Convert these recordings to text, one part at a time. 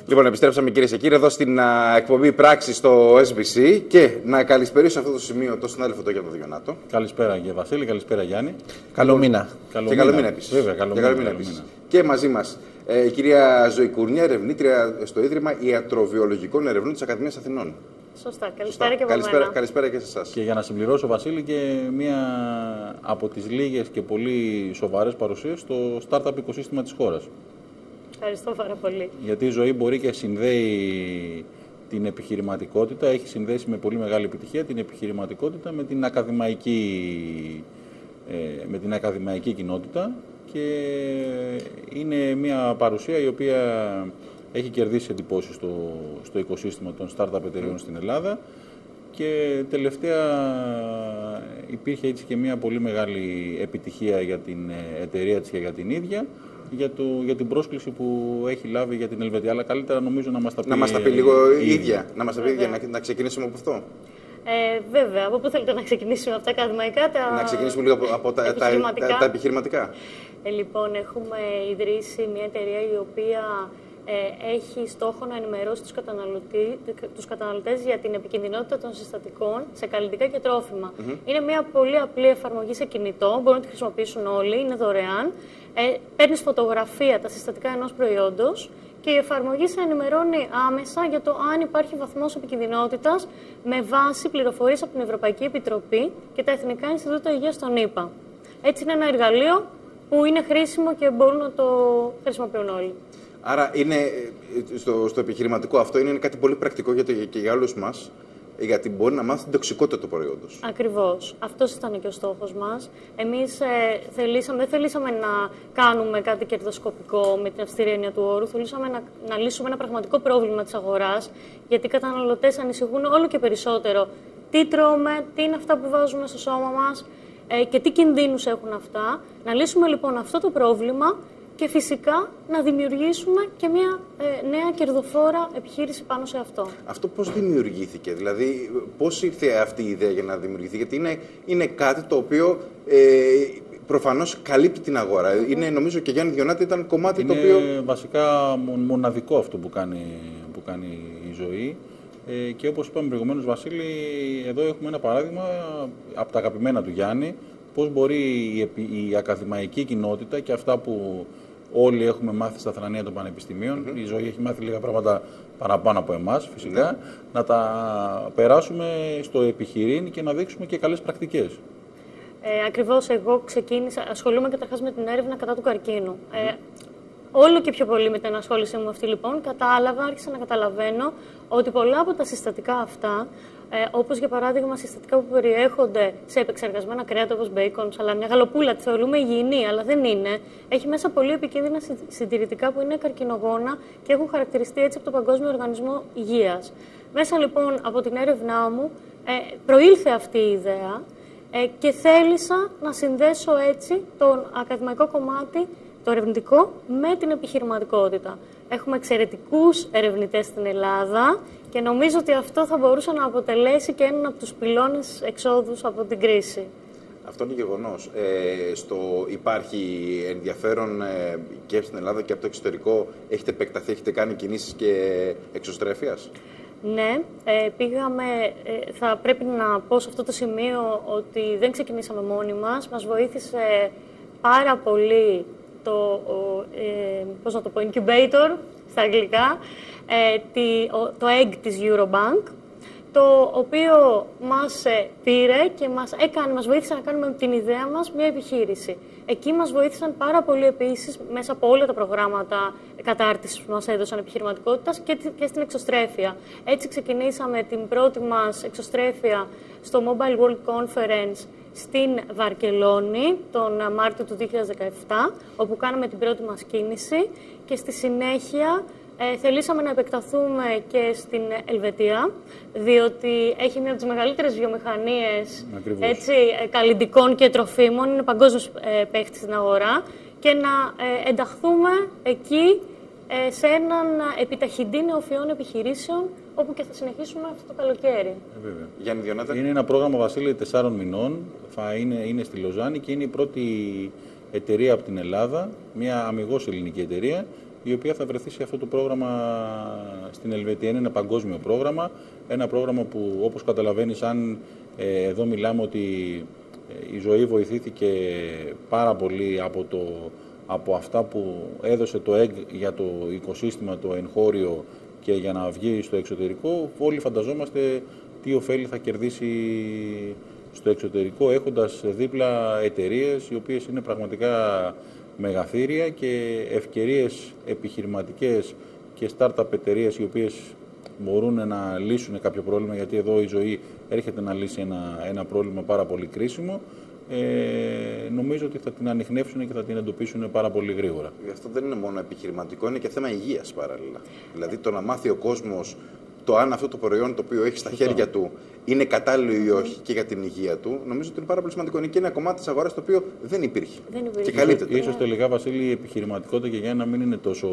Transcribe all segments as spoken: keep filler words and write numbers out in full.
Λοιπόν, επιστρέψαμε κυρίες και κύριοι εδώ στην α, εκπομπή Πράξη στο ες μπι σι και να καλησπερίσω σε αυτό το σημείο τον συνάδελφο τον Γιάννη Διονάτο. Καλησπέρα κύριε Βασίλη, καλησπέρα Γιάννη. Καλό μήνα. Καλό και μήνα. καλό μήνα επίσης. Βέβαια, καλό και, μήνα, καλό μήνα, καλό επίσης. μήνα. Και μαζί μας ε, η κυρία Ζωή Κουρνιά, ερευνήτρια στο Ίδρυμα Ιατροβιολογικών Ερευνών της Ακαδημίας Αθηνών. Σωστά. Καλησπέρα και από καλησπέρα, μένα. καλησπέρα και σε εσάς. Και για να συμπληρώσω, Βασίλη, και μία από τις λίγες και πολύ σοβαρές παρουσίες στο startup οικοσύστημα της χώρας. Ευχαριστώ πάρα πολύ. Γιατί η Ζωή μπορεί και συνδέει την επιχειρηματικότητα, έχει συνδέσει με πολύ μεγάλη επιτυχία την επιχειρηματικότητα με την ακαδημαϊκή, ε, με την ακαδημαϊκή κοινότητα και είναι μια παρουσία η οποία έχει κερδίσει εντυπώσεις στο, στο οικοσύστημα των startup εταιρεών mm. στην Ελλάδα και τελευταία υπήρχε έτσι και μια πολύ μεγάλη επιτυχία για την εταιρεία της και για την ίδια για, το, για την πρόσκληση που έχει λάβει για την Ελβετία. Αλλά καλύτερα νομίζω να μας τα πει, να μας τα πει λίγο η ίδια. ίδια. Να μας τα πει ίδια, να, να ξεκινήσουμε από αυτό. Ε, βέβαια, από πού θέλετε να ξεκινήσουμε, από τα ακαδημαϊκά, τα Να ξεκινήσουμε λίγο από, από τα, επιχειρηματικά. Τα, τα, τα επιχειρηματικά. Ε, λοιπόν, έχουμε ιδρύσει μια εταιρεία η οποία ε, έχει στόχο να ενημερώσει τους, τους καταναλωτές για την επικινδυνότητα των συστατικών σε καλλιτικά και τρόφιμα. Mm-hmm. Είναι μια πολύ απλή εφαρμογή σε κινητό, μπορούν να τη χρησιμοποιήσουν όλοι, είναι δωρεάν. Ε, παίρνεις φωτογραφία τα συστατικά ενός προϊόντος και η εφαρμογή σε ενημερώνει άμεσα για το αν υπάρχει βαθμός επικινδυνότητας με βάση πληροφορίες από την Ευρωπαϊκή Επιτροπή και τα Εθνικά Ινστιτούτα Υγείας των ΗΠΑ. Έτσι είναι ένα εργαλείο που είναι χρήσιμο και μπορούν να το χρησιμοποιούν όλοι. Άρα είναι, στο, στο επιχειρηματικό αυτό είναι κάτι πολύ πρακτικό για το, και για όλους μας, γιατί μπορεί να μάθει την τοξικότητα του προϊόντος. Ακριβώς. Αυτός ήταν και ο στόχος μας. Εμείς ε, θελήσαμε, δεν θελήσαμε να κάνουμε κάτι κερδοσκοπικό με την αυστηρή έννοια του όρου. Θελήσαμε να, να λύσουμε ένα πραγματικό πρόβλημα της αγοράς, γιατί οι καταναλωτές ανησυχούν όλο και περισσότερο τι τρώμε, τι είναι αυτά που βάζουμε στο σώμα μας ε, και τι κινδύνους έχουν αυτά. Να λύσουμε λοιπόν αυτό το πρόβλημα και φυσικά να δημιουργήσουμε και μια ε, νέα κερδοφόρα επιχείρηση πάνω σε αυτό. Αυτό πώς δημιουργήθηκε, δηλαδή πώς ήρθε αυτή η ιδέα για να δημιουργηθεί, γιατί είναι, είναι κάτι το οποίο ε, προφανώς καλύπτει την αγορά. Mm-hmm. Είναι, νομίζω και Γιάννη Διονάτη ήταν κομμάτι είναι το οποίο... Είναι βασικά μοναδικό αυτό που κάνει, που κάνει η Ζωή. Ε, και όπως είπαμε προηγουμένως, Βασίλη, εδώ έχουμε ένα παράδειγμα από τα αγαπημένα του Γιάννη, πώς μπορεί η, η ακαδημαϊκή κοινότητα και αυτά που όλοι έχουμε μάθει στα θρανία των πανεπιστημίων, mm-hmm. η Ζωή έχει μάθει λίγα πράγματα παραπάνω από εμάς φυσικά, mm-hmm. να τα περάσουμε στο επιχειρήν και να δείξουμε και καλές πρακτικές. Ε, ακριβώς, εγώ ξεκίνησα, ασχολούμαι καταρχάς με την έρευνα κατά του καρκίνου. Mm-hmm. Ε, όλο και πιο πολύ με την ασχόλησή μου αυτή λοιπόν, κατάλαβα, άρχισα να καταλαβαίνω ότι πολλά από τα συστατικά αυτά, ε, όπως για παράδειγμα συστατικά που περιέχονται σε επεξεργασμένα κρέατα όπως μπέικον, αλλά μια γαλοπούλα τη θεωρούμε υγιεινή, αλλά δεν είναι. Έχει μέσα πολύ επικίνδυνα συντηρητικά που είναι καρκινογόνα και έχουν χαρακτηριστεί έτσι από τον Παγκόσμιο Οργανισμό Υγείας. Μέσα λοιπόν από την έρευνά μου ε, προήλθε αυτή η ιδέα ε, και θέλησα να συνδέσω έτσι τον ακαδημαϊκό κομμάτι, το ερευνητικό, με την επιχειρηματικότητα. Έχουμε εξαιρετικούς ερευνητές στην Ελλάδα και νομίζω ότι αυτό θα μπορούσε να αποτελέσει και έναν από τους πυλώνες εξόδους από την κρίση. Αυτό είναι γεγονός. Ε, στο, υπάρχει ενδιαφέρον ε, και στην Ελλάδα και από το εξωτερικό. Έχετε επεκταθεί, έχετε κάνει κινήσεις και εξωστρέφειας. Ναι, ε, πήγαμε, ε, θα πρέπει να πω σε αυτό το σημείο ότι δεν ξεκινήσαμε μόνοι μας. Μας βοήθησε πάρα πολύ το, ε, πώς να το πω, incubator στα αγγλικά, ε, τη, ο, το egg της Eurobank, το οποίο μας ε, πήρε και μας, έκανε, μας βοήθησε να κάνουμε με την ιδέα μας μια επιχείρηση. Εκεί μας βοήθησαν πάρα πολύ επίσης μέσα από όλα τα προγράμματα κατάρτισης που μας έδωσαν επιχειρηματικότητας και, και στην εξωστρέφεια. Έτσι ξεκινήσαμε την πρώτη μας εξωστρέφεια στο Mobile World Conference στην Βαρκελόνη τον Μάρτιο του δύο χιλιάδες δεκαεπτά, όπου κάναμε την πρώτη μας κίνηση και στη συνέχεια ε, θελήσαμε να επεκταθούμε και στην Ελβετία, διότι έχει μία από τις μεγαλύτερες βιομηχανίες έτσι, καλλυντικών και τροφίμων, είναι παγκόσμιος ε, παίχτης στην αγορά, και να ε, ενταχθούμε εκεί ε, σε έναν επιταχυντή νεοφυών επιχειρήσεων, όπου και θα συνεχίσουμε αυτό το καλοκαίρι. Ε, βέβαια. Γιάννη Διονάτη. Είναι ένα πρόγραμμα, Βασίλη, τεσσάρων μηνών. Θα είναι, είναι στη Λοζάνη και είναι η πρώτη εταιρεία από την Ελλάδα, μια αμιγώς ελληνική εταιρεία, η οποία θα βρεθεί σε αυτό το πρόγραμμα στην Ελβετία. Είναι ένα παγκόσμιο πρόγραμμα, ένα πρόγραμμα που, όπως καταλαβαίνεις, αν ε, εδώ μιλάμε ότι η ζωή βοηθήθηκε πάρα πολύ από, το, από αυτά που έδωσε το ΕΓ για το οικοσύστημα, το εγχώριο και για να βγει στο εξωτερικό, όλοι φανταζόμαστε τι ωφέλη θα κερδίσει στο εξωτερικό, έχοντας δίπλα εταιρείες οι οποίες είναι πραγματικά μεγαθύρια και ευκαιρίες επιχειρηματικές και startup εταιρείες οι οποίες μπορούν να λύσουν κάποιο πρόβλημα, γιατί εδώ η ζωή έρχεται να λύσει ένα, ένα πρόβλημα πάρα πολύ κρίσιμο. Ε, νομίζω ότι θα την ανιχνεύσουν και θα την εντοπίσουν πάρα πολύ γρήγορα. Αυτό δεν είναι μόνο επιχειρηματικό, είναι και θέμα υγείας παράλληλα. Δηλαδή το να μάθει ο κόσμος το αν αυτό το προϊόν το οποίο έχει στα Σωστά. χέρια του είναι κατάλληλο ή όχι και για την υγεία του, νομίζω ότι είναι πάρα πολύ σημαντικό. Είναι και ένα κομμάτι της αγοράς το οποίο δεν υπήρχε. Δεν υπήρχε. Και καλύπτεται. Ίσως τελικά, Βασίλη, η επιχειρηματικότητα και για να μην είναι τόσο,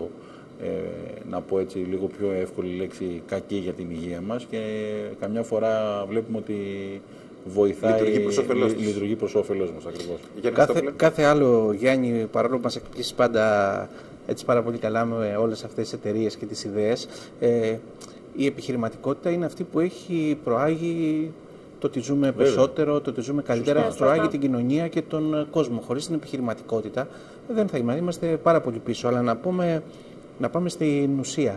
ε, να πω έτσι, λίγο πιο εύκολη λέξη, κακή για την υγεία μας και καμιά φορά βλέπουμε ότι βοηθάει, λειτουργεί προς όφελός, λει, λειτουργεί προς όφελός μας ακριβώς. Κάθε, κάθε άλλο, Γιάννη, παρόλο που μας εκπλήσει πάντα έτσι πάρα πολύ καλά με όλες αυτές τις εταιρείες και τις ιδέες, ε, η επιχειρηματικότητα είναι αυτή που έχει προάγει το ότι ζούμε Βέβαια. περισσότερο, το ότι ζούμε καλύτερα, Σωστά. προάγει την κοινωνία και τον κόσμο. Χωρίς την επιχειρηματικότητα δεν θα είμαστε, είμαστε πάρα πολύ πίσω. Αλλά να, πούμε, να πάμε στην ουσία.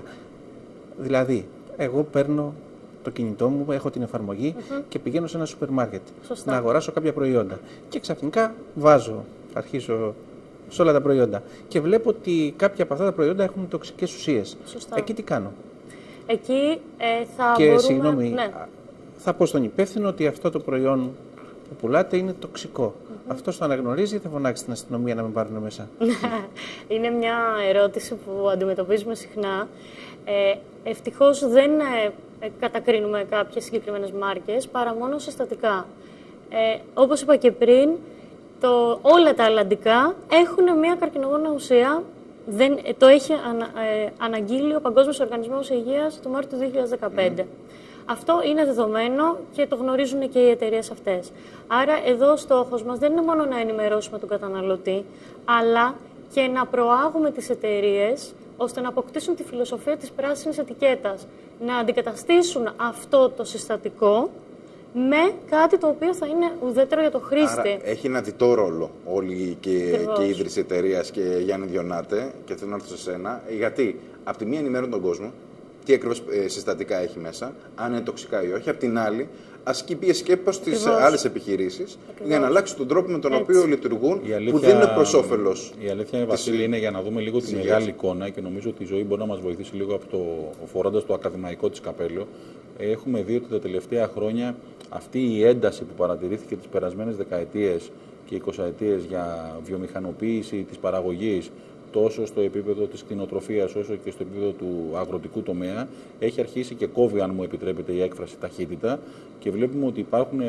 Δηλαδή, εγώ παίρνω το κινητό μου, έχω την εφαρμογή uh-huh. και πηγαίνω σε ένα σούπερ μάρκετ να αγοράσω κάποια προϊόντα. Και ξαφνικά βάζω, αρχίζω σε όλα τα προϊόντα και βλέπω ότι κάποια από αυτά τα προϊόντα έχουν τοξικές ουσίες. Σωστά. Εκεί τι κάνω? Εκεί ε, θα και, μπορούμε... συγγνώμη, ναι. θα πω στον υπεύθυνο ότι αυτό το προϊόν που πουλάτε είναι τοξικό. Mm-hmm. Αυτός το αναγνωρίζει, θα φωνάξει την αστυνομία να με πάρουν μέσα? Είναι μια ερώτηση που αντιμετωπίζουμε συχνά. Ε, ευτυχώς δεν ε, κατακρίνουμε κάποιες συγκεκριμένες μάρκες, παρά μόνο συστατικά. Ε, όπως είπα και πριν, το, όλα τα αλλαντικά έχουν μια καρκινογόνα ουσία. Δεν, το έχει ανα, ε, αναγγείλει ο Παγκόσμιος Οργανισμός Υγείας το Μάρτιο του δύο χιλιάδες δεκαπέντε. Mm. Αυτό είναι δεδομένο και το γνωρίζουν και οι εταιρείες αυτές. Άρα εδώ ο στόχος μας δεν είναι μόνο να ενημερώσουμε τον καταναλωτή, αλλά και να προάγουμε τις εταιρείες ώστε να αποκτήσουν τη φιλοσοφία της πράσινης ετικέτας. Να αντικαταστήσουν αυτό το συστατικό με κάτι το οποίο θα είναι ουδέτερο για το χρήστη. Άρα έχει ένα διτό ρόλο όλοι και, και η ίδρυση εταιρείας και Γιάννη Διονάτε, και θέλω να έρθω σε σένα, γιατί από τη μία ενημερώνει τον κόσμο τι ακριβώς ε, συστατικά έχει μέσα, αν είναι τοξικά ή όχι, από την άλλη ασκεί πίεση και προς τις άλλες επιχειρήσεις για να αλλάξουν τον τρόπο με τον Έτσι. οποίο λειτουργούν, αλήθεια, που δεν είναι προς όφελος. Η αλήθεια, Βασίλη, είναι για να δούμε λίγο τη μεγάλη εικόνα και νομίζω ότι η ζωή μπορεί να μας βοηθήσει λίγο από το, φορώντας το ακαδημαϊκό της καπέλο. Έχουμε δει ότι τα τελευταία χρόνια αυτή η ένταση που παρατηρήθηκε τις περασμένες δεκαετίες και εικοσαετίες για βιομηχανοποίηση της παραγωγής, τόσο στο επίπεδο της κτηνοτροφίας όσο και στο επίπεδο του αγροτικού τομέα, έχει αρχίσει και κόβει, αν μου επιτρέπετε η έκφραση, ταχύτητα, και βλέπουμε ότι υπάρχουν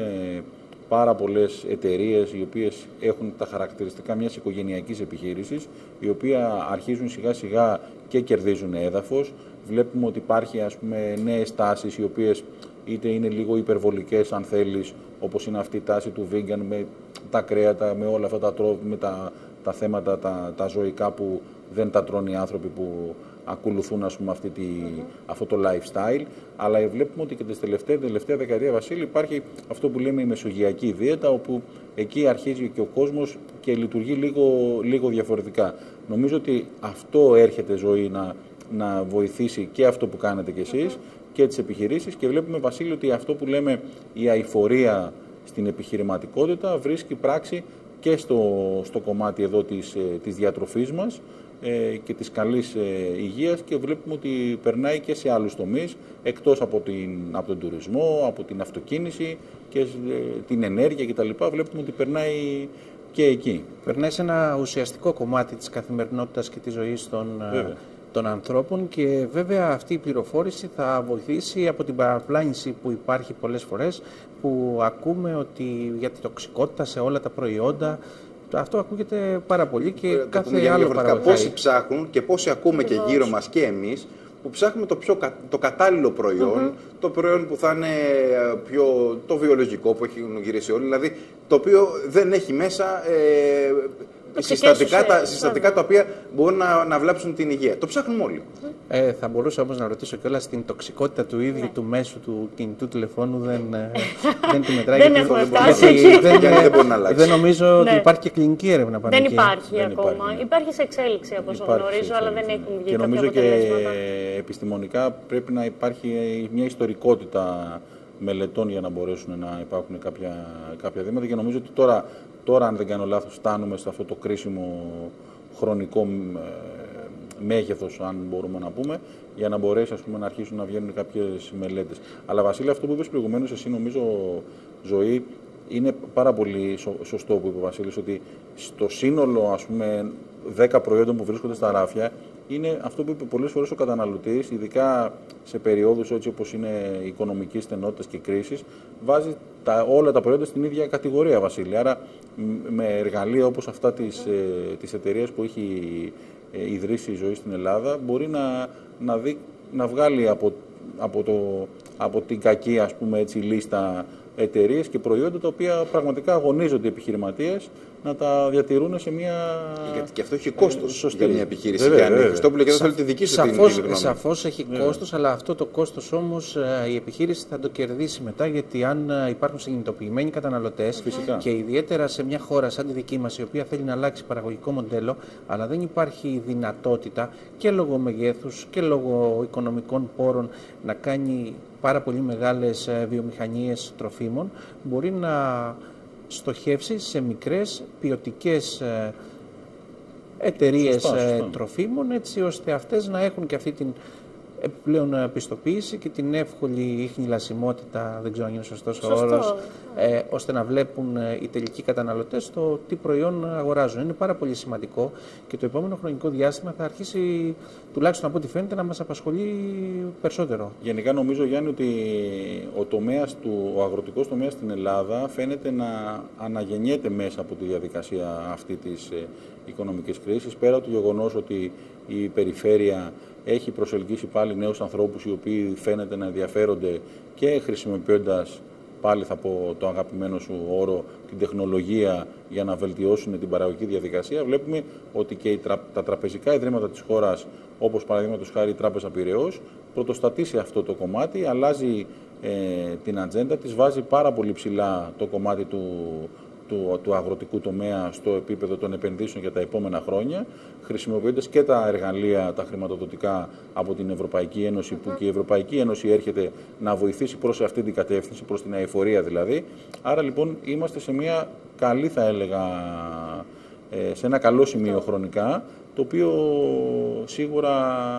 πάρα πολλές εταιρείες οι οποίες έχουν τα χαρακτηριστικά μιας οικογενειακής επιχείρησης, οι οποίες αρχίζουν σιγά σιγά και κερδίζουν έδαφος. Βλέπουμε ότι υπάρχει, ας πούμε, νέες τάσεις οι οποίες είτε είναι λίγο υπερβολικές, αν θέλεις, όπως είναι αυτή η τάση του vegan με τα κρέατα, με όλα αυτά τα τρόπια, με τα, τα θέματα, τα, τα ζωικά που δεν τα τρώνε οι άνθρωποι που ακολουθούν, ας πούμε, αυτή τη, mm-hmm. αυτό το lifestyle. Αλλά βλέπουμε ότι και την τελευταία, τελευταία δεκαετία, Βασίλη, υπάρχει αυτό που λέμε η μεσογειακή δίαιτα, όπου εκεί αρχίζει και ο κόσμος και λειτουργεί λίγο, λίγο διαφορετικά. Νομίζω ότι αυτό έρχεται, ζωή, να, να βοηθήσει και αυτό που κάνετε κι εσείς mm-hmm. και τις επιχειρήσεις, και βλέπουμε, Βασίλη, ότι αυτό που λέμε η αειφορία στην επιχειρηματικότητα βρίσκει πράξη και στο, στο κομμάτι εδώ της, της διατροφής μας ε, και της καλής ε, υγείας, και βλέπουμε ότι περνάει και σε άλλους τομείς, εκτός από, την, από τον τουρισμό, από την αυτοκίνηση και ε, την ενέργεια κτλ. Βλέπουμε ότι περνάει και εκεί. Περνάει σε ένα ουσιαστικό κομμάτι της καθημερινότητας και της ζωής των, των ανθρώπων, και βέβαια αυτή η πληροφόρηση θα βοηθήσει από την παραπλάνηση που υπάρχει πολλές φορές, που ακούμε ότι για τη τοξικότητα σε όλα τα προϊόντα. Αυτό ακούγεται πάρα πολύ και ε, κάθε άλλο παραγωγή. Πόσοι ψάχνουν και πόσοι ακούμε και γύρω μας και εμείς, που ψάχνουμε το, πιο, το κατάλληλο προϊόν, mm-hmm. το προϊόν που θα είναι πιο, το βιολογικό που έχει γυρίσει όλοι, δηλαδή το οποίο δεν έχει μέσα ε, συστατικά, τα, συστατικά τα οποία μπορούν να, να βλάψουν την υγεία. Το ψάχνουμε όλοι. Ε, θα μπορούσα όμως να ρωτήσω κιόλας την τοξικότητα του ίδιου ναι. του μέσου του κινητού τηλεφώνου δεν, δεν τη μετράει. Δεν έχουμε φτάσει εκεί. Δεν, δεν μπορεί να αλλάξει. Δεν νομίζω ότι ναι. υπάρχει και κλινική έρευνα πάνω Δεν εκεί. υπάρχει δεν ακόμα. Υπάρχει, ναι. Υπάρχει σε εξέλιξη από όσο γνωρίζω, αλλά δεν έχουν βγει και κάποια νομίζω και αποτελέσματα. επιστημονικά πρέπει να υπάρχει μια ιστορικότητα μελετών για να μπορέσουν να υπάρχουν κάποια, κάποια δήματα και νομίζω ότι τώρα, τώρα, αν δεν κάνω λάθος, φτάνουμε σε αυτό το κρίσιμο χρονικό μέγεθος, αν μπορούμε να πούμε, για να μπορέσει ας πούμε, να αρχίσουν να βγαίνουν κάποιες μελέτες. Αλλά Βασίλη, αυτό που είπες προηγουμένως, εσύ νομίζω, Ζωή, είναι πάρα πολύ σωστό που είπε ο Βασίλης, ότι στο σύνολο ας πούμε, δέκα προϊόντων που βρίσκονται στα ράφια, είναι αυτό που είπε πολλές φορές ο καταναλωτής, ειδικά σε περιόδους έτσι όπως είναι οικονομικής στενότητας και κρίσης, βάζει τα, όλα τα προϊόντα στην ίδια κατηγορία, Βασίλη. Άρα με εργαλεία όπως αυτά της, ε, της εταιρείας που έχει ε, ιδρύσει η Ζωή στην Ελλάδα, μπορεί να, να, δει, να βγάλει από, από, το, από την κακή ας πούμε, έτσι, λίστα εταιρείες και προϊόντα τα οποία πραγματικά αγωνίζονται οι επιχειρηματίες να τα διατηρούν σε μια. Γιατί και αυτό έχει κόστος σωστή. Για μια επιχείρηση. Βέβαια, Γιάννη βέβαια. Χριστόπουλε, και εδώ θέλω τη δική σου την γνώμη. Σαφώς έχει βέβαια. κόστος, αλλά αυτό το κόστος όμως η επιχείρηση θα το κερδίσει μετά, γιατί αν υπάρχουν συνειδητοποιημένοι καταναλωτές Φυσικά. και ιδιαίτερα σε μια χώρα σαν τη δική μας, η οποία θέλει να αλλάξει παραγωγικό μοντέλο, αλλά δεν υπάρχει δυνατότητα και λόγω μεγέθους και λόγω οικονομικών πόρων να κάνει πάρα πολύ μεγάλες βιομηχανίες τροφίμων, μπορεί να στοχεύσει σε μικρές ποιοτικές εταιρείες σωστά, σωστά. τροφίμων, έτσι ώστε αυτές να έχουν και αυτή την επιπλέον πιστοποίηση και την εύκολη ιχνηλασιμότητα, δεν ξέρω αν είναι σωστός ο όρος, ε, ώστε να βλέπουν οι τελικοί καταναλωτές το τι προϊόν αγοράζουν. Είναι πάρα πολύ σημαντικό και το επόμενο χρονικό διάστημα θα αρχίσει, τουλάχιστον από ό,τι φαίνεται, να μας απασχολεί περισσότερο. Γενικά νομίζω, Γιάννη, ότι ο, τομέας του, ο αγροτικός τομέας στην Ελλάδα φαίνεται να αναγεννιέται μέσα από τη διαδικασία αυτή της ε, οικονομικής κρίσης, πέρα του γεγονός ότι η περιφέρεια έχει προσελκύσει πάλι νέους ανθρώπους οι οποίοι φαίνεται να ενδιαφέρονται και χρησιμοποιώντας, πάλι θα πω το αγαπημένο σου όρο, την τεχνολογία για να βελτιώσουν την παραγωγική διαδικασία. Βλέπουμε ότι και οι τρα... τα τραπεζικά ιδρύματα της χώρας, όπως παραδείγματος χάρη η Τράπεζα Πειραιώς, πρωτοστατεί σε αυτό το κομμάτι, αλλάζει ε, την ατζέντα της, βάζει πάρα πολύ ψηλά το κομμάτι του Του, του αγροτικού τομέα στο επίπεδο των επενδύσεων για τα επόμενα χρόνια, χρησιμοποιώντας και τα εργαλεία, τα χρηματοδοτικά από την Ευρωπαϊκή Ένωση, που και η Ευρωπαϊκή Ένωση έρχεται να βοηθήσει προς αυτή την κατεύθυνση, προς την αειφορία δηλαδή. Άρα λοιπόν είμαστε σε μια καλή, θα έλεγα, σε ένα καλό σημείο χρονικά, το οποίο σίγουρα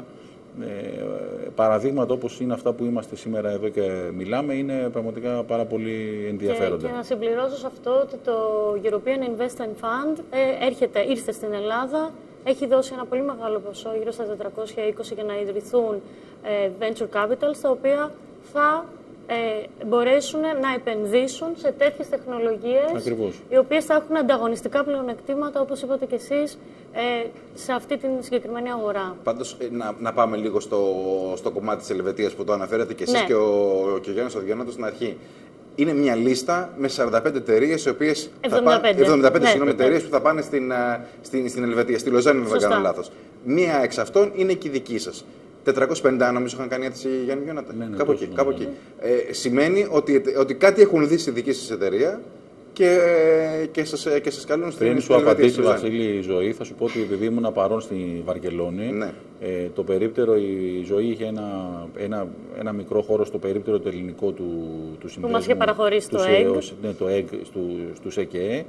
Ε, παραδείγματα όπως είναι αυτά που είμαστε σήμερα εδώ και μιλάμε είναι πραγματικά πάρα πολύ ενδιαφέροντα. Και, και να συμπληρώσω σε αυτό ότι το European Investment Fund ε, έρχεται, ήρθε στην Ελλάδα, έχει δώσει ένα πολύ μεγάλο ποσό, γύρω στα τετρακόσια είκοσι, για να ιδρυθούν ε, venture capital, τα οποία θα ε, μπορέσουν να επενδύσουν σε τέτοιες τεχνολογίες. Ακριβώς. Οι οποίες θα έχουν ανταγωνιστικά πλεονεκτήματα, όπως είπατε και εσείς, ε, σε αυτή την συγκεκριμένη αγορά. Πάντως, να, να πάμε λίγο στο, στο κομμάτι της Ελβετίας που το αναφέρατε και εσείς, ναι, και ο, και ο Γιάννης Οδηγιαννάτος στην αρχή. Είναι μια λίστα με σαράντα πέντε εταιρείες, οι οποίες εβδομήντα πέντε, θα πάνε, εβδομήντα πέντε ναι, συγγνώμη, ναι, εταιρείες που θα πάνε στην, στην, στην Ελβετία, στη Λοζάνη, αν δεν κάνω λάθος. Μία εξ αυτών είναι και η δική σας. τετρακόσια πενήντα, νομίζω, είχαν κάνει αίτηση, Γιάννη Γιώνατα. Ναι, ναι, κάπου εκεί. Κάπου εκεί. Ε, σημαίνει ότι, ότι κάτι έχουν δει στη δική σας εταιρεία και, και, σας, και σας καλούν στην Ελβετία. Πριν σου απαντήσει, Βασίλη, η Ζωή, θα σου πω ότι επειδή ήμουν παρόν στη Βαρκελόνη, ναι, ε, το περίπτερο, η Ζωή είχε ένα, ένα, ένα μικρό χώρο στο περίπτερο το ελληνικό του, του συνδέσμου. Που μας είχε παραχωρήσει το ΕΓ. Ναι, το ΕΓ στους ΕΚΕ.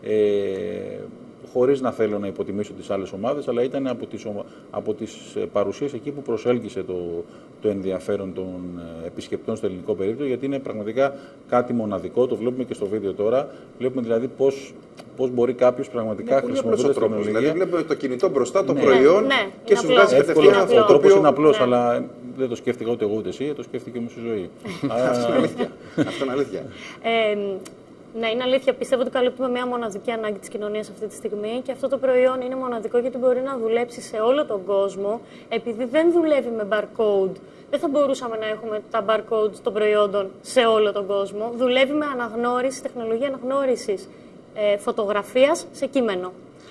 Ε, χωρίς να θέλω να υποτιμήσω τις άλλες ομάδες, αλλά ήταν από τις, από τις παρουσίες εκεί που προσέλκυσε το, το ενδιαφέρον των επισκεπτών στο ελληνικό περίπτωμα, γιατί είναι πραγματικά κάτι μοναδικό, το βλέπουμε και στο βίντεο τώρα, βλέπουμε δηλαδή πώς, πώς μπορεί κάποιος πραγματικά χρησιμοποιώντας την τεχνολογία. Δηλαδή βλέπουμε το κινητό μπροστά, το ναι, προϊόν, ναι, και σου βγάζει κατευθείαν αυτό το οποίο... Ο τρόπος είναι απλός, ναι, αλλά δεν το σκέφτηκα ούτε εγώ ούτε εσύ, το σκέφτηκε όμως η Ζωή. Αυτό είναι αλήθεια. Αυτό είναι αλήθεια. Ναι, είναι αλήθεια. Πιστεύω ότι καλύπτουμε μια μοναδική ανάγκη της κοινωνίας αυτή τη στιγμή και αυτό το προϊόν είναι μοναδικό γιατί μπορεί να δουλέψει σε όλο τον κόσμο. Επειδή δεν δουλεύει με barcode, δεν θα μπορούσαμε να έχουμε τα barcode των προϊόντων σε όλο τον κόσμο. Δουλεύει με αναγνώριση, τεχνολογία αναγνώρισης ε, φωτογραφίας σε κείμενο.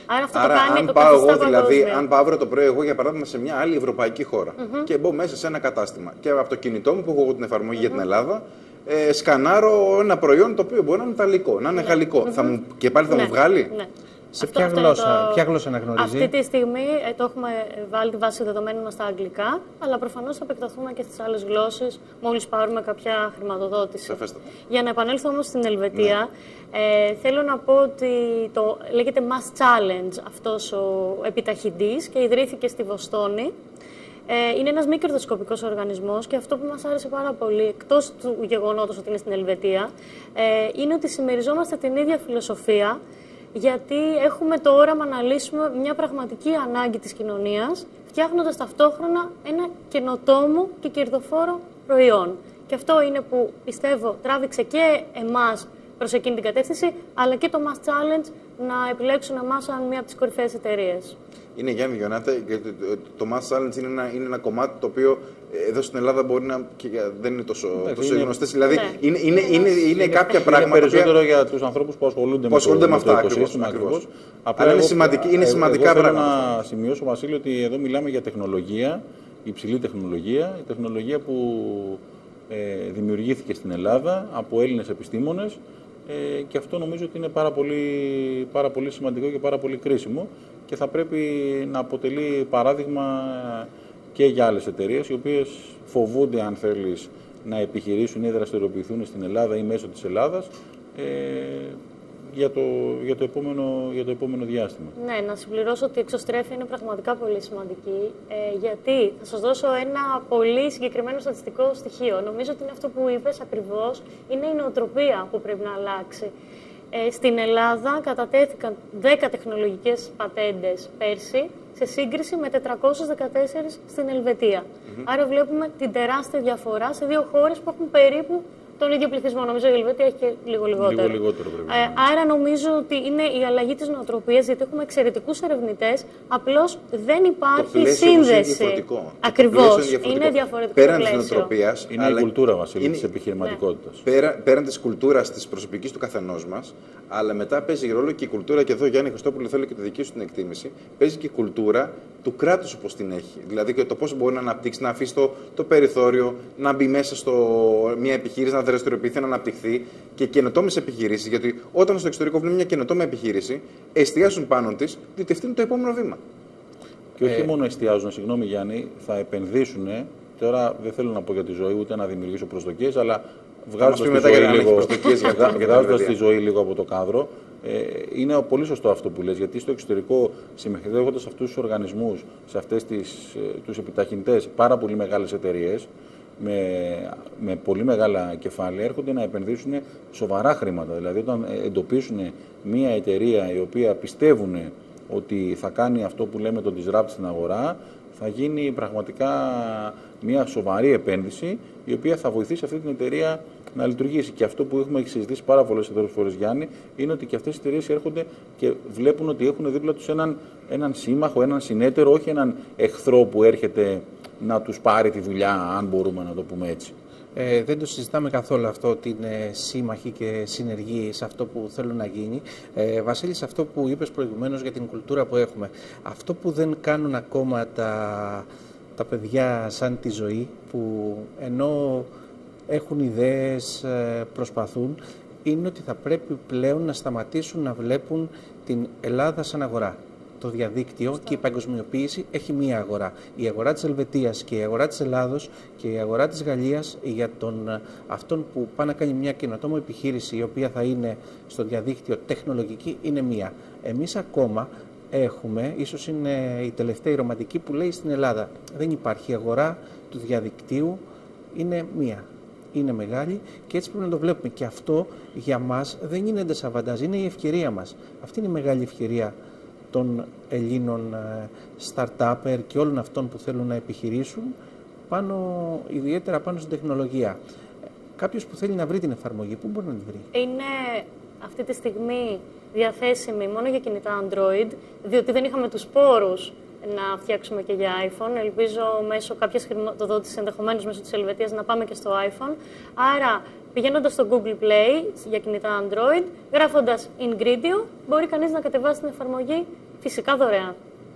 Άρα αυτό Άρα, το κάνει αν το πάω καθιστά εγώ, δηλαδή, παγκόσμιο. αν πάω αύριο το πρωί, εγώ για παράδειγμα σε μια άλλη ευρωπαϊκή χώρα mm-hmm. και μπω μέσα σε ένα κατάστημα και από το κινητό μου που έχω εγώ την εφαρμογή mm-hmm. για την Ελλάδα, ε, σκανάρω ένα προϊόν το οποίο μπορεί να είναι ιταλικό, να είναι ναι. γαλλικό. Mm-hmm. Θα μου, και πάλι θα ναι. μου βγάλει. Ναι. Σε αυτό, ποια, αυτό γλώσσα, το... ποια γλώσσα αναγνωρίζει? Αυτή τη στιγμή ε, το έχουμε βάλει τη βάση δεδομένων μας στα αγγλικά, αλλά προφανώς θα επεκταθούμε και στις άλλες γλώσσες μόλις πάρουμε κάποια χρηματοδότηση. Σαφέστατα. Για να επανέλθω όμως στην Ελβετία, ναι. ε, θέλω να πω ότι το λέγεται Mass Challenge αυτός ο επιταχυντής και ιδρύθηκε στη Βοστόνη. Ε, είναι ένας μη κερδοσκοπικός οργανισμός και αυτό που μας άρεσε πάρα πολύ, εκτός του γεγονότος ότι είναι στην Ελβετία, ε, είναι ότι συμμεριζόμαστε την ίδια φιλοσοφία, γιατί έχουμε το όραμα να λύσουμε μια πραγματική ανάγκη της κοινωνίας, φτιάχνοντας ταυτόχρονα ένα καινοτόμο και κερδοφόρο προϊόν. Και αυτό είναι που πιστεύω τράβηξε και εμάς προς εκείνη την κατεύθυνση, αλλά και το Mass Challenge να επιλέξουν εμάς σαν μία από τις κορυφαίες εταιρείες. Είναι, Γιάννη Γιονάτε, γιατί το Mass Challenge είναι ένα, είναι ένα κομμάτι το οποίο εδώ στην Ελλάδα μπορεί να και δεν είναι τόσο, τόσο είναι, γνωστές. Δηλαδή ναι. είναι, είναι, είναι, είναι, είναι κάποια πράγματα. Είναι περισσότερο για τους ανθρώπους που ασχολούνται, που ασχολούνται με, με αυτό. Το οικοσύστημα ακριβώς. Αλλά είναι, σημαντική, είναι σημαντικά εγώ πράγματα. Θέλω να σημειώσω, Βασίλη, ότι εδώ μιλάμε για τεχνολογία, υψηλή τεχνολογία, η τεχνολογία που ε, δημιουργήθηκε στην Ελλάδα από Έλληνες επιστήμονες. Ε, και αυτό νομίζω ότι είναι πάρα πολύ, πάρα πολύ σημαντικό και πάρα πολύ κρίσιμο και θα πρέπει να αποτελεί παράδειγμα και για άλλες εταιρείες οι οποίες φοβούνται, αν θέλεις, να επιχειρήσουν ή δραστηριοποιηθούν στην Ελλάδα ή μέσω της Ελλάδας ε, για, το, για, το επόμενο, για το επόμενο διάστημα. Ναι, να συμπληρώσω ότι η εξωστρέφεια είναι πραγματικά πολύ σημαντική, ε, γιατί θα σας δώσω ένα πολύ συγκεκριμένο στατιστικό στοιχείο. Νομίζω ότι είναι αυτό που είπες ακριβώς, είναι η νοοτροπία που πρέπει να αλλάξει. Ε, στην Ελλάδα κατατέθηκαν δέκα τεχνολογικές πατέντες πέρσι, σε σύγκριση με τετρακόσιες δεκατέσσερις στην Ελβετία. Mm-hmm. Άρα βλέπουμε την τεράστια διαφορά σε δύο χώρες που έχουν περίπου τον ίδιο πληθυσμό. Νομίζω η Ελβετία έχει και λίγο λιγότερο. Λίγο λιγότερο πρέπει. Ε, άρα νομίζω ότι είναι η αλλαγή της νοοτροπίας, γιατί έχουμε εξαιρετικούς ερευνητές, απλώς δεν υπάρχει το σύνδεση. Είναι Ακριβώς. Είναι, είναι διαφορετικό. Πέραν της νοοτροπίας, είναι η κουλτούρα, Βασίλη, της επιχειρηματικότητας. Ναι. Πέρα, πέραν της κουλτούρας της προσωπικής του καθενός μας, αλλά μετά παίζει ρόλο και η κουλτούρα, και εδώ Γιάννη Χριστόπουλο θέλω και τη δική σου την εκτίμηση, παίζει και η κουλτούρα του κράτους όπως την έχει. Δηλαδή και το πώς μπορεί να αναπτύξει, να αφήσει το, το περιθώριο, να μπει μέσα στο μια επιχείρηση, να δραστηριοποιηθεί, να αναπτυχθεί και καινοτόμες επιχειρήσεις. Γιατί όταν στο εξωτερικό βλέπουν μια καινοτόμα επιχείρηση, εστιάζουν πάνω της, διότι αυτή είναι το επόμενο βήμα. Και όχι ε... μόνο εστιάζουν, συγγνώμη Γιάννη, θα επενδύσουν. Τώρα δεν θέλω να πω για τη ζωή ούτε να δημιουργήσω προσδοκίες, αλλά βγάζοντας τη, ζωή λίγο, βγάζοντας τη ζωή λίγο από το κάδρο, ε, είναι πολύ σωστό αυτό που λες, γιατί στο εξωτερικό, συμμετέχοντας σε αυτούς τους οργανισμούς, σε αυτές τις, τους επιταχυντές, πάρα πολύ μεγάλες εταιρείες, με, με πολύ μεγάλα κεφάλαια, έρχονται να επενδύσουν σοβαρά χρήματα. Δηλαδή, όταν εντοπίσουν μια εταιρεία η οποία πιστεύουν ότι θα κάνει αυτό που λέμε το disrupt στην αγορά, θα γίνει πραγματικά μια σοβαρή επένδυση η οποία θα βοηθήσει αυτή την εταιρεία να λειτουργήσει. Και αυτό που έχουμε συζητήσει πάρα πολλές φορές, Γιάννη, είναι ότι και αυτές οι εταιρείες έρχονται και βλέπουν ότι έχουν δίπλα τους έναν, έναν σύμμαχο, έναν συνέτερο, όχι έναν εχθρό που έρχεται να τους πάρει τη δουλειά, αν μπορούμε να το πούμε έτσι. Ε, δεν το συζητάμε καθόλου αυτό ότι είναι σύμμαχοι και συνεργοί σε αυτό που θέλουν να γίνει. Ε, Βασίλη, σε αυτό που είπες προηγουμένως για την κουλτούρα που έχουμε, αυτό που δεν κάνουν ακόμα τα, τα παιδιά σαν τη ζωή, που ενώ έχουν ιδέες, προσπαθούν, είναι ότι θα πρέπει πλέον να σταματήσουν να βλέπουν την Ελλάδα σαν αγορά. Το διαδίκτυο Στά. και η παγκοσμιοποίηση έχει μία αγορά. Η αγορά της Ελβετίας και η αγορά της Ελλάδος και η αγορά της Γαλλίας για τον, αυτόν που πάει να κάνει μια καινοτόμο επιχείρηση η οποία θα είναι στο διαδίκτυο τεχνολογική είναι μία. Εμείς ακόμα έχουμε, ίσως είναι η τελευταία η ρομαντική που λέει στην Ελλάδα, δεν υπάρχει αγορά του διαδικτύου, είναι μία. Είναι μεγάλη και έτσι πρέπει να το βλέπουμε. Και αυτό για μας δεν είναι ντεσαβαντάζ, είναι η ευκαιρία μας. Αυτή είναι η μεγάλη ευκαιρία των Ελλήνων start-upper και όλων αυτών που θέλουν να επιχειρήσουν, πάνω, ιδιαίτερα πάνω στην τεχνολογία. Κάποιος που θέλει να βρει την εφαρμογή, πού μπορεί να την βρει? Είναι αυτή τη στιγμή διαθέσιμη μόνο για κινητά Android, διότι δεν είχαμε τους πόρους να φτιάξουμε και για iPhone. Ελπίζω μέσω κάποιας χρηματοδότησης, ενδεχομένως μέσω της Ελβετίας, να πάμε και στο iPhone. Άρα, πηγαίνοντας στο Google Play για κινητά Android, γράφοντας Ingredio, μπορεί κανείς να κατεβάσει την εφαρμογή φυσικά δωρεάν.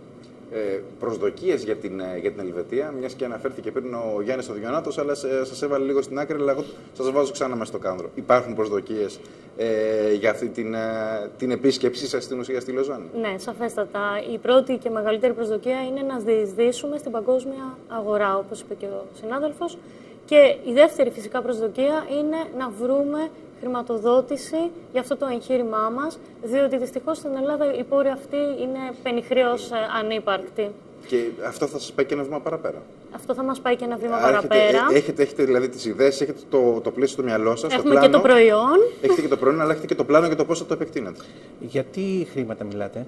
Ε, προσδοκίες για την, για την Ελβετία, μιας και αναφέρθηκε πριν ο Γιάννης ο Διονάτος, αλλά σας έβαλε λίγο στην άκρη, αλλά εγώ σας βάζω ξανά μέσα στο κάδρο. Υπάρχουν προσδοκίες ε, για αυτή την, την επίσκεψή σας στην ουσία στη Λοζάνη? Ναι, σαφέστατα. Η πρώτη και μεγαλύτερη προσδοκία είναι να διεισδύσουμε στην παγκόσμια αγορά, όπως είπε και ο συνάδελφος. Και η δεύτερη φυσικά προσδοκία είναι να βρούμε χρηματοδότηση για αυτό το εγχείρημά μας, διότι δυστυχώς στην Ελλάδα η πόρη αυτή είναι πενιχρέως ανύπαρκτη. Και αυτό θα σας πάει και ένα βήμα παραπέρα. Αυτό θα μας πάει και ένα βήμα Άρα παραπέρα. Έχετε, έχετε, έχετε δηλαδή τις ιδέες, έχετε το, το πλαίσιο στο μυαλό σας, Έχουμε το πλάνο, και το προϊόν. Έχετε και το προϊόν, αλλά έχετε και το πλάνο για το πώς θα το επεκτείνετε. Γιατί χρήματα μιλάτε?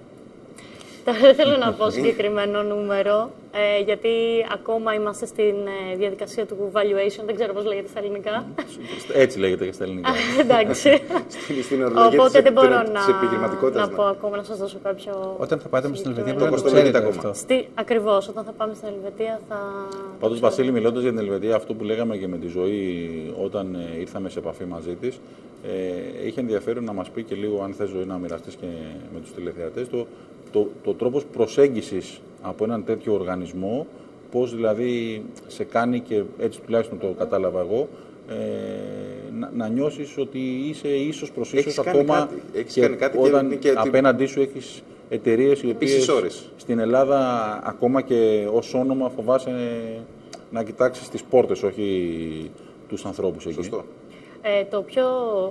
Δεν θέλω να πω συγκεκριμένο νούμερο, ε, γιατί ακόμα είμαστε στην ε, διαδικασία του valuation, δεν ξέρω πώς λέγεται στα ελληνικά. Έτσι λέγεται και στα ελληνικά. Εντάξει. Στην, στην ορολογία Οπότε της, δεν μπορώ της να, επιχειρηματικότητας, να ναι. πω ακόμα, να σας δώσω κάποιο... Όταν θα πάτε στην Ελβετία, συγκεκριμένο πρέπει να το κοστολογείτε ξέρετε ακόμα. αυτό. Στη... Ακριβώς, όταν θα πάμε στην Ελβετία θα... Πάντως, Βασίλη, μιλώντας για την Ελβετία, αυτό που λέγαμε και με τη Ζωή όταν ε, ήρθαμε σε επαφή μαζί της, ε, είχε ενδιαφέρον να μας πει και λίγο, αν θες Ζωή να μοιραστείς και με τους τηλεθεατές, το, το, το τρόπος προσέγγισης από έναν τέτοιο οργανισμό, πώς δηλαδή σε κάνει, και έτσι τουλάχιστον το κατάλαβα εγώ, ε, να, να νιώσεις ότι είσαι ίσος προς ίσος ακόμα Έχεις και κάνει κάτι όταν και, και απέναντί σου έχεις εταιρείες οι οποίες ώρες. στην Ελλάδα ακόμα και ως όνομα φοβάσαι να κοιτάξεις τις πόρτες, όχι τους ανθρώπους εκεί. Σωστό. Ε, το πιο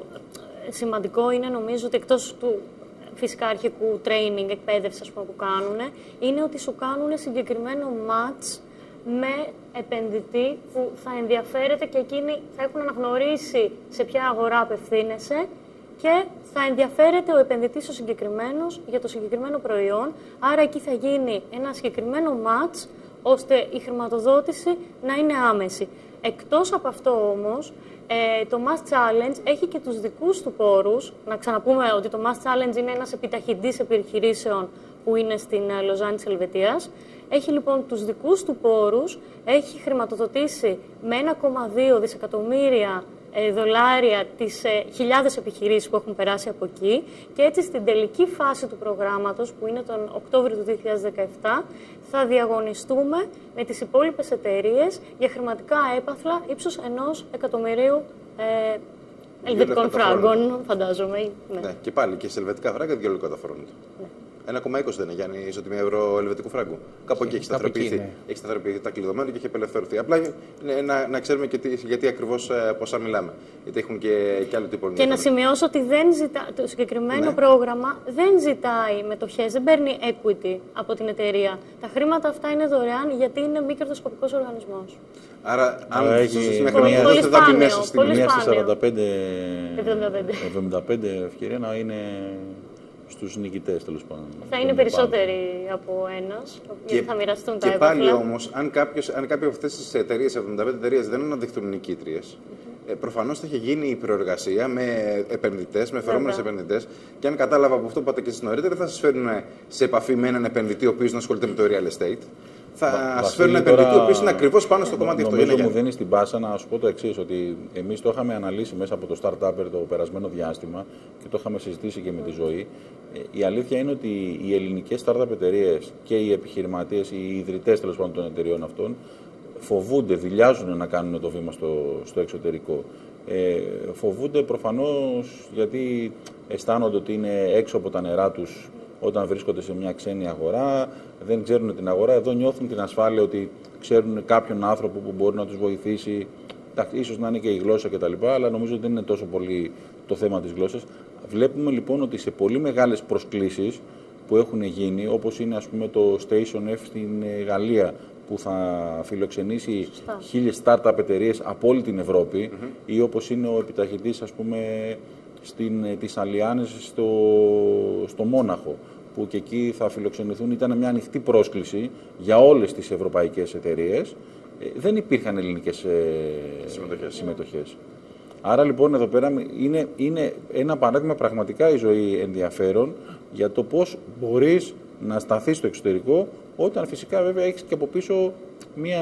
σημαντικό είναι, νομίζω, ότι εκτός του φυσικά αρχικού training, εκπαίδευση, ας πούμε, που κάνουν, είναι ότι σου κάνουν συγκεκριμένο match με επενδυτή που θα ενδιαφέρεται και εκείνοι θα έχουν αναγνωρίσει σε ποια αγορά απευθύνεσαι και θα ενδιαφέρεται ο επενδυτής ο συγκεκριμένος για το συγκεκριμένο προϊόν. Άρα εκεί θα γίνει ένα συγκεκριμένο match ώστε η χρηματοδότηση να είναι άμεση. Εκτός από αυτό όμως, ε, το Mass Challenge έχει και τους δικούς του πόρους. Να ξαναπούμε ότι το Mass Challenge είναι ένας επιταχυντής επιχειρήσεων που είναι στην Λοζάνη της Ελβετίας. Έχει λοιπόν τους δικούς του πόρους, έχει χρηματοδοτήσει με ένα κόμμα δύο δισεκατομμύρια ε, δολάρια τις ε, χιλιάδες επιχειρήσεις που έχουν περάσει από εκεί και έτσι στην τελική φάση του προγράμματος, που είναι τον Οκτώβριο του δύο χιλιάδες δεκαεπτά, θα διαγωνιστούμε με τις υπόλοιπες εταιρείες για χρηματικά έπαθλα ύψους ενός εκατομμυρίου ε, ελβετικών φράγκων, φαντάζομαι. Ναι. Ναι, και πάλι και σε ελβετικά φράγκα δύο λεπτά τα φορώνεται. Ναι. ένα κόμμα είκοσι δεν είναι, Γιάννη, ισοτιμία ευρώ ελβετικού φράγκου. Κάπου εκεί έχει Κάπου εκεί, σταθεροποιηθεί. ναι. Έχει σταθεροποιηθεί τα κλειδωμένα και έχει απελευθερωθεί. Απλά είναι, να, να ξέρουμε και τι, γιατί ακριβώς πόσα μιλάμε. Γιατί έχουν και, και άλλο τύπο. Και να σημειώσω ότι δεν ζητά, το συγκεκριμένο Ναι. πρόγραμμα δεν ζητάει μετοχές, δεν παίρνει equity από την εταιρεία. Τα χρήματα αυτά είναι δωρεάν γιατί είναι μη κερδοσκοπικός οργανισμός. Άρα, αν Άρα έχει έχει μια πολύ χρηματοδότηση, δεν θα πει σπάνιο, μέσα στην πολύ Μία στις σπάνιο. σαράντα πέντε εβδομήντα πέντε. ευκαιρία να είναι στους νικητές, τέλος πάντων. Θα είναι περισσότεροι από ένας, γιατί θα μοιραστούν τα και πάλι έπαθλα. όμως, αν, κάποιος, αν κάποια από αυτές τις εταιρείες, εβδομήντα πέντε εταιρείες, δεν αναδειχθούν νικήτριες, ε, προφανώς θα έχει γίνει η προεργασία με επενδυτές, με φερόμενους επενδυτές. Και αν κατάλαβα από αυτό που είπατε και εσείς νωρίτερα, θα σας φέρουν σε επαφή με έναν επενδυτή ο οποίος να ασχολείται με το real estate. Θα σας φέρουν έναν επενδυτή ο οποίος είναι ακριβώς πάνω στο κομμάτι αυτό. Νομίζω μου δίνει την πάσα να σου πω το εξής, ότι εμείς το είχαμε αναλύσει μέσα από το Startupper το περασμένο διάστημα και το είχαμε συζητήσει και με τη Ζωή. Η αλήθεια είναι ότι οι ελληνικές startup εταιρείες και οι επιχειρηματίες, οι ιδρυτές τέλος πάντων των εταιρεών αυτών, φοβούνται, δειλιάζουν να κάνουν το βήμα στο, στο εξωτερικό. Ε, φοβούνται προφανώς γιατί αισθάνονται ότι είναι έξω από τα νερά τους όταν βρίσκονται σε μια ξένη αγορά, δεν ξέρουν την αγορά. Εδώ νιώθουν την ασφάλεια ότι ξέρουν κάποιον άνθρωπο που μπορεί να τους βοηθήσει. Ίσως να είναι και η γλώσσα κτλ. Αλλά νομίζω ότι δεν είναι τόσο πολύ το θέμα της γλώσσας. Βλέπουμε λοιπόν ότι σε πολύ μεγάλες προσκλήσεις που έχουν γίνει, όπως είναι ας πούμε το Station F στην Γαλλία, που θα φιλοξενήσει χίλιες startup εταιρείες από όλη την Ευρώπη, mm-hmm. ή όπως είναι ο επιταχυντής ας πούμε στην, της Αλιάνες στο, στο Μόναχο, που και εκεί θα φιλοξενηθούν. Ήταν μια ανοιχτή πρόσκληση για όλες τις ευρωπαϊκές εταιρείες. Ε, δεν υπήρχαν ελληνικές ε, συμμετοχές. συμμετοχές. Άρα λοιπόν εδώ πέρα είναι, είναι ένα παράδειγμα πραγματικά η Ζωή ενδιαφέρον για το πώς μπορείς να σταθεί στο εξωτερικό, όταν φυσικά βέβαια έχεις και από πίσω μία,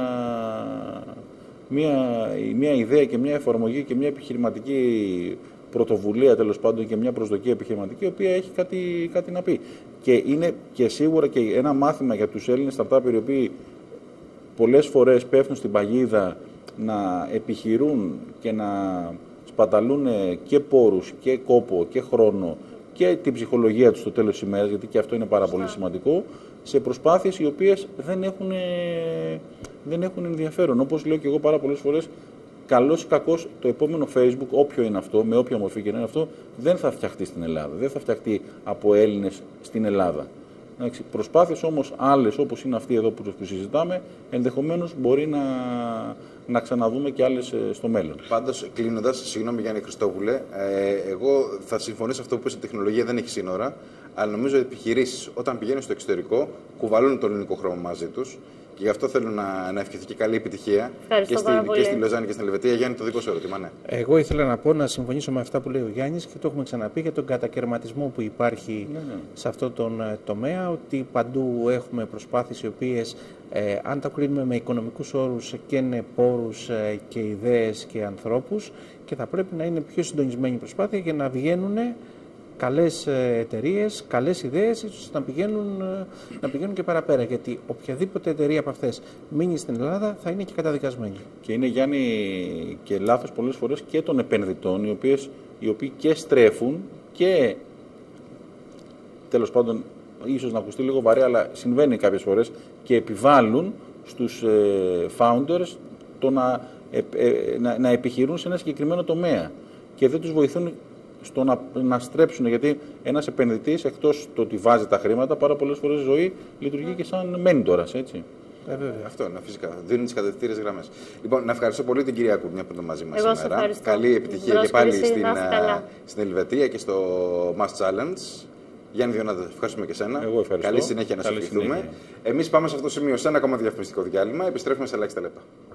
μία, μία ιδέα και μία εφαρμογή και μία επιχειρηματική πρωτοβουλία, τέλος πάντων, και μια προσδοκία επιχειρηματική, η οποία έχει κάτι, κάτι να πει. Και είναι και σίγουρα και ένα μάθημα για τους Έλληνες startup, οι οποίοι πολλές φορές πέφτουν στην παγίδα να επιχειρούν και να σπαταλούν και πόρους και κόπο και χρόνο και την ψυχολογία τους στο τέλος της ημέρας, γιατί και αυτό είναι πάρα πολύ σημαντικό, σε προσπάθειες οι οποίες δεν έχουν, δεν έχουν ενδιαφέρον. Όπως λέω και εγώ πάρα πολλές φορές, καλώς ή κακώς το επόμενο Facebook, όποιο είναι αυτό, με όποια μορφή και να είναι αυτό, δεν θα φτιαχτεί στην Ελλάδα. Δεν θα φτιαχτεί από Έλληνες στην Ελλάδα. Προσπάθειες όμως άλλες, όπως είναι αυτή εδώ που συζητάμε, ενδεχομένως μπορεί να, να ξαναδούμε και άλλες στο μέλλον. Πάντως, κλείνοντας, συγγνώμη Γιάννη Χριστόπουλε, ε, εγώ θα συμφωνήσω αυτό που είπες, η τεχνολογία δεν έχει σύνορα, αλλά νομίζω ότι οι επιχειρήσεις όταν πηγαίνουν στο εξωτερικό κουβαλούν τον ελληνικό χρώμα μαζί τους. Και γι' αυτό θέλω να, να ευχηθώ και καλή επιτυχία και στη, και στη Λοζάνη και στην Ελβετία. Γιάννη, το δικό σου ερώτημα, ναι. Εγώ ήθελα να πω, να συμφωνήσω με αυτά που λέει ο Γιάννης, και το έχουμε ξαναπεί, για τον κατακαιρματισμό που υπάρχει ναι, ναι. σε αυτό τον τομέα, ότι παντού έχουμε προσπάθειες οι οποίες, ε, αν τα κρίνουμε με οικονομικούς όρους, καίνε πόρους ε, και ιδέες και ανθρώπους, και θα πρέπει να είναι πιο συντονισμένη η προσπάθεια για να βγαίνουν καλές εταιρείες, καλές ιδέες, ίσως να πηγαίνουν, να πηγαίνουν και παραπέρα. Γιατί οποιαδήποτε εταιρεία από αυτές μείνει στην Ελλάδα θα είναι και καταδικασμένη. Και είναι, Γιάννη, και λάθος πολλές φορές και των επενδυτών, οι, οποίες, οι οποίοι και στρέφουν και, τέλος πάντων, ίσως να ακουστεί λίγο βαρέα, αλλά συμβαίνει κάποιες φορές, και επιβάλλουν στους ε, founders το να, ε, ε, να, να επιχειρούν σε ένα συγκεκριμένο τομέα και δεν τους βοηθούν στο να, να στρέψουν, γιατί ένας επενδυτής, εκτός το ότι βάζει τα χρήματα, πάρα πολλές φορές ζωή λειτουργεί και σαν μέντορας, έτσι. Ε, βέβαια. Αυτό είναι φυσικά. Δίνουν τις κατευθυντήριες γραμμές. Λοιπόν, να ευχαριστώ πολύ την κυρία Κουρνιά που ήταν μαζί μας Εγώ σήμερα. Καλή επιτυχία και πάλι στην, στην Ελβετία και στο Mass Challenge. Γιάννη Διονάτα, ευχαριστούμε και εσένα. Εγώ ευχαριστώ. Καλή συνέχεια να σε ευχηθούμε. Εμείς πάμε σε αυτό το σημείο σε ένα ακόμα διαφημιστικό διάλειμμα. Επιστρέφουμε σε ελάχιστα λεπτά.